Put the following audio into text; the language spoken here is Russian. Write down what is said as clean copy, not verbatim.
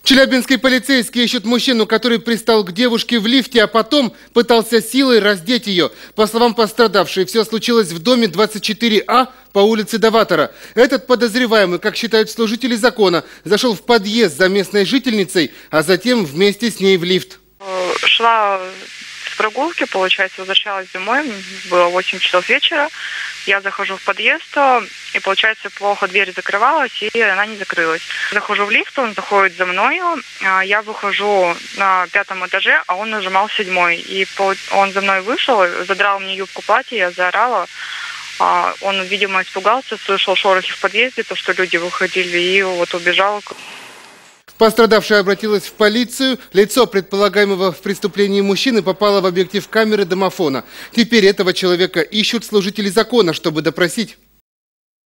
Челябинские полицейские ищут мужчину, который пристал к девушке в лифте, а потом пытался силой раздеть ее. По словам пострадавшей, все случилось в доме 24А по улице Даватора. Этот подозреваемый, как считают служители закона, зашел в подъезд за местной жительницей, а затем вместе с ней в лифт. Шла с прогулки, получается, возвращалась домой, было 8 часов вечера. Я захожу в подъезд, и, получается, плохо дверь закрывалась, и она не закрылась. Захожу в лифт, он заходит за мной, я выхожу на 5-м этаже, а он нажимал 7-й. И он за мной вышел, задрал мне юбку платья, я заорала. Он, видимо, испугался, слышал шорохи в подъезде, то, что люди выходили, и вот убежал. Пострадавшая обратилась в полицию. Лицо предполагаемого в преступлении мужчины попало в объектив камеры домофона. Теперь этого человека ищут служители закона, чтобы допросить.